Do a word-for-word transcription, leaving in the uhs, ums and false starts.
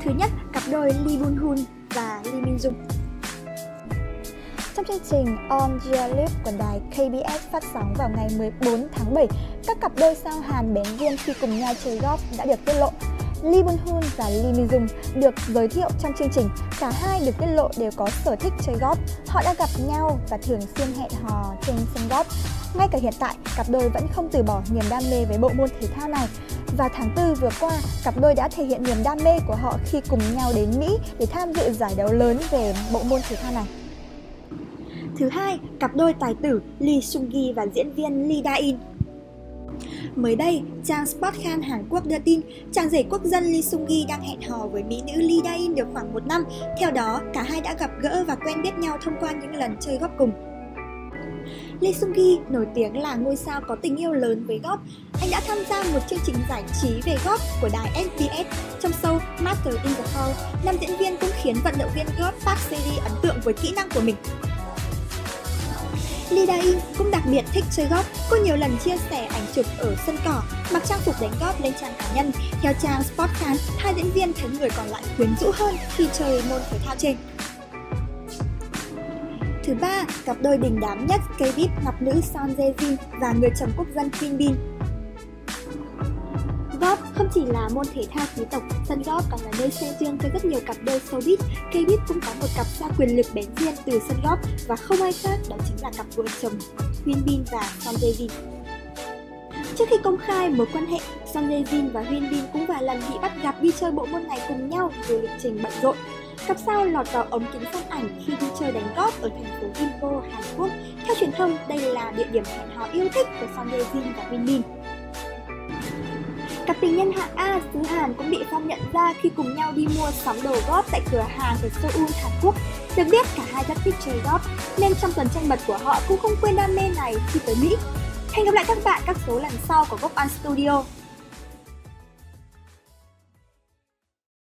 Thứ nhất, cặp đôi Lee Bun-hun và Lee Min-jung. Trong chương trình On Gia Live của đài K B S phát sóng vào ngày mười bốn tháng bảy, các cặp đôi sao Hàn bén duyên khi cùng nhau chơi golf đã được tiết lộ. Lee Bun-hun và Lee Min-jung được giới thiệu trong chương trình. Cả hai được tiết lộ đều có sở thích chơi golf. Họ đã gặp nhau và thường xuyên hẹn hò trên sân golf. Ngay cả hiện tại, cặp đôi vẫn không từ bỏ niềm đam mê với bộ môn thể thao này. Và tháng tư vừa qua, cặp đôi đã thể hiện niềm đam mê của họ khi cùng nhau đến Mỹ để tham dự giải đấu lớn về bộ môn thể thao này. Thứ hai, cặp đôi tài tử Lee Seung-gi và diễn viên Lee Da-in. Mới đây, trang Sportkhan Hàn Quốc đưa tin chàng rể quốc dân Lee Seung-gi đang hẹn hò với mỹ nữ Lee Da-in được khoảng một năm. Theo đó, cả hai đã gặp gỡ và quen biết nhau thông qua những lần chơi golf cùng. Lee Seung-gi nổi tiếng là ngôi sao có tình yêu lớn với golf. Anh đã tham gia một chương trình giải trí về golf của đài S B S. Trong show Master in the Hall, nam diễn viên cũng khiến vận động viên golf Park Se-ri ấn tượng với kỹ năng của mình. Lee Da-in cũng đặc biệt thích chơi golf. Cô nhiều lần chia sẻ ảnh chụp ở sân cỏ, mặc trang phục đánh golf lên trang cá nhân. Theo trang Sportkhan, hai diễn viên thấy người còn lại quyến rũ hơn khi chơi môn thể thao trên. Thứ ba, cặp đôi đình đám nhất K-pop ngọc nữ Son Jae-jin và người chồng quốc dân Hyun Bin. Golf không chỉ là môn thể thao quý tộc, sân golf còn là nơi xen dương cho rất nhiều cặp đôi showbiz. K-pop cũng có một cặp sao quyền lực bén duyên từ sân golf và không ai khác đó chính là cặp vợ chồng Hyun Bin và Son Jae-jin. Trước khi công khai mối quan hệ, Son Jae-jin và Hyun Bin cũng vài lần bị bắt gặp đi chơi bộ môn này cùng nhau dù lịch trình bận rộn. Cặp sao lọt vào ống kính phóng ảnh khi đi chơi đánh golf ở thành phố Gimpo, Hàn Quốc. Theo truyền thông, đây là địa điểm hẹn hò yêu thích của Son Jae-jin và Hyun Bin. Cặp tình nhân hạng A xứ Hàn cũng bị fan nhận ra khi cùng nhau đi mua sắm đồ golf tại cửa hàng ở Seoul, Hàn Quốc. Được biết cả hai rất thích chơi golf, nên trong tuần trăng mật của họ cũng không quên đam mê này khi tới Mỹ. Hẹn gặp lại các bạn các số lần sau của Gốc An Studio.